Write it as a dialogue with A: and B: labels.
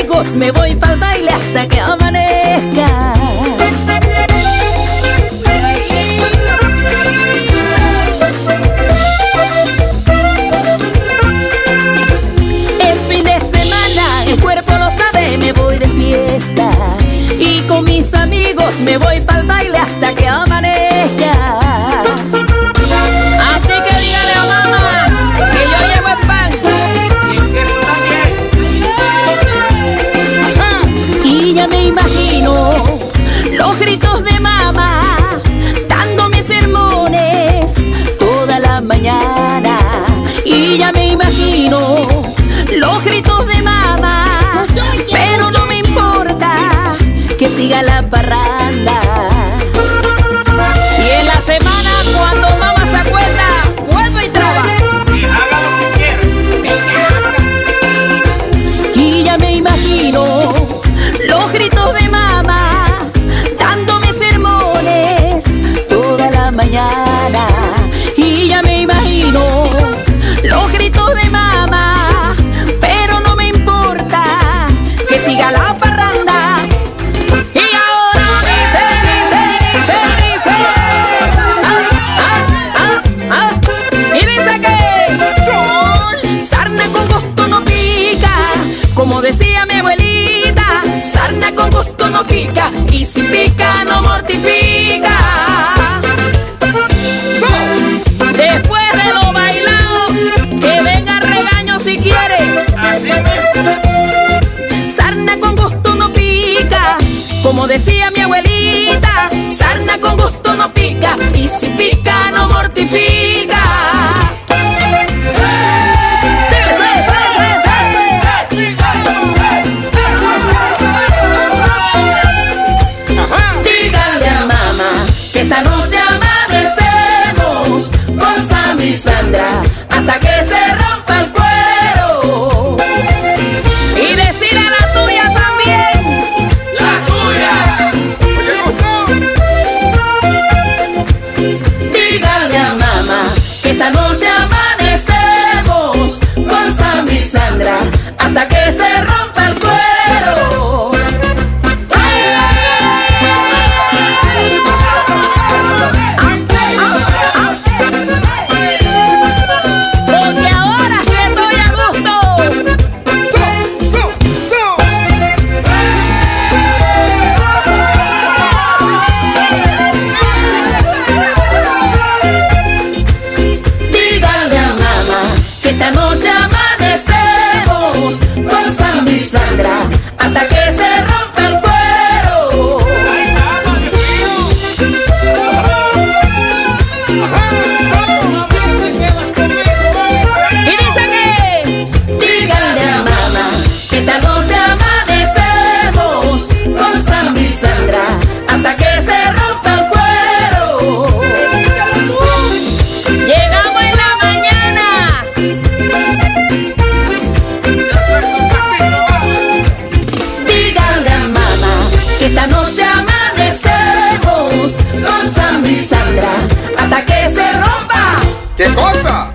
A: amigos me voy pa'l baile hasta que amanezca. Es fin de semana, el cuerpo lo sabe, me voy de fiesta. Y con mis amigos me voy pa'l baile hasta que amanezca. Así que dígale a mamá que yo llevo el pan.
B: Y el queso también.
A: Y ya me imagino los gritos de mamá dándome sermones toda la mañana. Y ya me imagino los gritos de mamá, pero no me importa que siga la parranda. Y en la semana cuando mamá se acuerda, vuelvo y traba.
B: Y haga lo que quiera.
A: Y ya me imagino los gritos de mamá dándome sermones toda la mañana. Y ya me imagino los gritos de mamá, pero no me importa que siga la parranda. Y ahora dice, y dice que sarna con gusto no pica, como decía mi abuelita, sarna con gusto no pica, y si pica no mortifica. Después de lo bailado, que venga regaño si quiere.
B: Así es.
A: Sarna con gusto no pica, como decía mi abuelita, sarna con gusto no pica, y si pica no mortifica. Díganle a mamá que esta noche amanecemos con Sam y Sandra hasta que se rompa el cuero. Y decir a la tuya también.
B: La tuya.
A: Díganle a mamá que esta noche amanecemos con Sam y Sandra hasta que se rompa el cuero. Porque ahora que estoy a gusto, díganle a mamá que esta noche amanecemos con Sam y Sandra hasta que se rompa el cuero. Y dice que díganle a mamá que esta noche amanecemos con Sam y Sandra hasta que se rompa el cuero. Llegamos en la mañana. Díganle a mamá que esta noche amanecemos con Sam y Sandra hasta que se rompa.
B: ¿Qué cosa?